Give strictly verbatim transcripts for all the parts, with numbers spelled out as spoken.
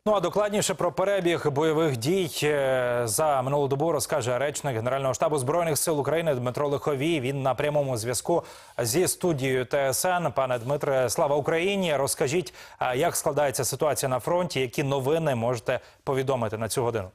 Ну а докладніше про перебіг бойових дій за минулу добу розкаже речник Генерального штабу Збройних сил України Дмитро Лиховій. Він на прямому зв'язку зі студією ТСН. Пане Дмитре, слава Україні! Розкажіть, як складається ситуація на фронті, які новини можете повідомити на цю годину?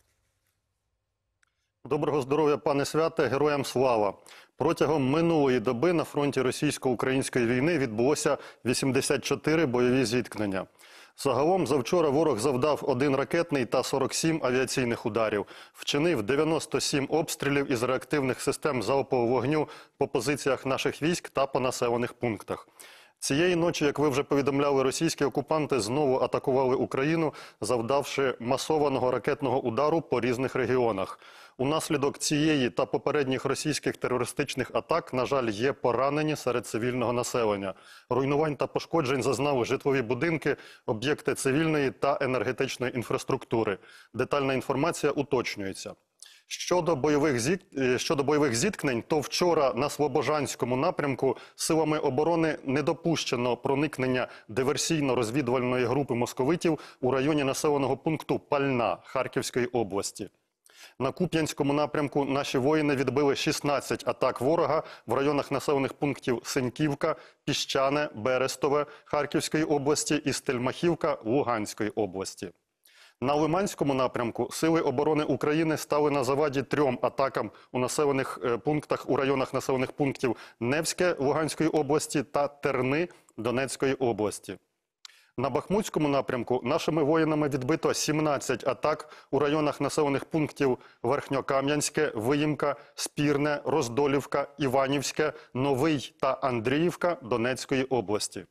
Доброго здоров'я, пане Святе, героям слава! Протягом минулої доби на фронті російсько-української війни відбулося вісімдесят чотири бойові зіткнення. Загалом завчора ворог завдав один ракетний та сорок сім авіаційних ударів, вчинив дев'яносто сім обстрілів із реактивних систем залпового вогню по позиціях наших військ та по населених пунктах. Цієї ночі, як ви вже повідомляли, російські окупанти знову атакували Україну, завдавши масованого ракетного удару по різних регіонах. Унаслідок цієї та попередніх російських терористичних атак, на жаль, є поранені серед цивільного населення. Руйнувань та пошкоджень зазнали житлові будинки, об'єкти цивільної та енергетичної інфраструктури. Детальна інформація уточнюється. Щодо бойових, зіт... Щодо бойових зіткнень, то вчора на Слобожанському напрямку силами оборони не допущено проникнення диверсійно-розвідувальної групи московитів у районі населеного пункту Пальна Харківської області. На Куп'янському напрямку наші воїни відбили шістнадцять атак ворога в районах населених пунктів Синьківка, Піщане, Берестове Харківської області і Стельмахівка Луганської області. На Лиманському напрямку сили оборони України стали на заваді трьом атакам у населених пунктах у районах населених пунктів Невське Луганської області та Терни Донецької області. На Бахмутському напрямку нашими воїнами відбито сімнадцять атак у районах населених пунктів Верхньокам'янське, Виїмка, Спірне, Роздолівка, Іванівське, Новий та Андріївка Донецької області.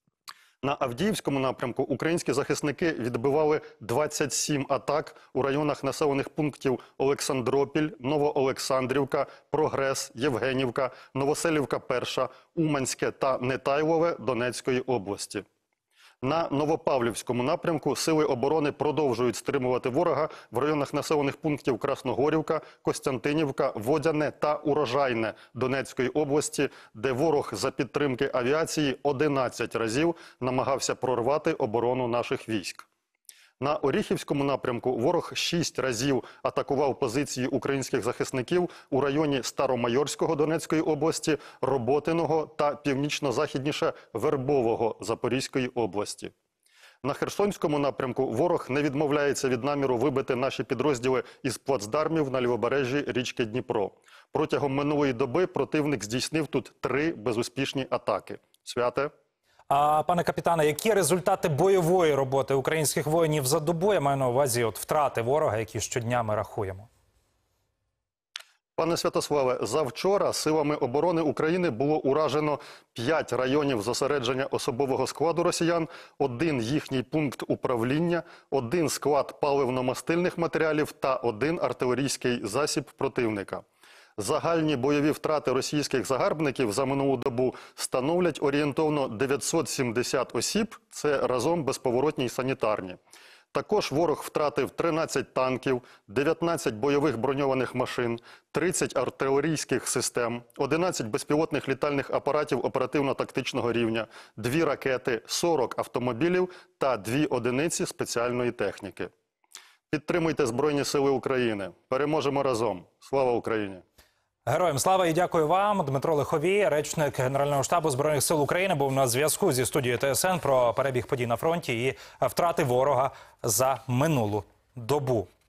На Авдіївському напрямку українські захисники відбивали двадцять сім атак у районах населених пунктів Олександропіль, Новоолександрівка, Прогрес, Євгенівка, Новоселівка-Перша, Уманське та Нетайлове Донецької області. На Новопавлівському напрямку сили оборони продовжують стримувати ворога в районах населених пунктів Красногорівка, Костянтинівка, Водяне та Урожайне Донецької області, де ворог за підтримки авіації одинадцять разів намагався прорвати оборону наших військ. На Оріхівському напрямку ворог шість разів атакував позиції українських захисників у районі Старомайорського Донецької області, Роботиного та північно-західніше Вербового Запорізької області. На Херсонському напрямку ворог не відмовляється від наміру вибити наші підрозділи із плацдармів на лівобережжі річки Дніпро. Протягом минулої доби противник здійснив тут три безуспішні атаки. Святе? А, пане капітане, які результати бойової роботи українських воїнів за добу, я маю на увазі от втрати ворога, які щодня ми рахуємо? Пане Святославе, завчора силами оборони України було уражено п'ять районів зосередження особового складу росіян, один їхній пункт управління, один склад паливно-мастильних матеріалів та один артилерійський засіб противника. Загальні бойові втрати російських загарбників за минулу добу становлять орієнтовно дев'ятсот сімдесят осіб, це разом безповоротні й санітарні. Також ворог втратив тринадцять танків, дев'ятнадцять бойових броньованих машин, тридцять артилерійських систем, одинадцять безпілотних літальних апаратів оперативно-тактичного рівня, дві ракети, сорок автомобілів та дві одиниці спеціальної техніки. Підтримуйте Збройні Сили України. Переможемо разом. Слава Україні! Героям слава і дякую вам. Дмитро Лиховій, речник Генерального штабу Збройних сил України, був на зв'язку зі студією ТСН про перебіг подій на фронті і втрати ворога за минулу добу.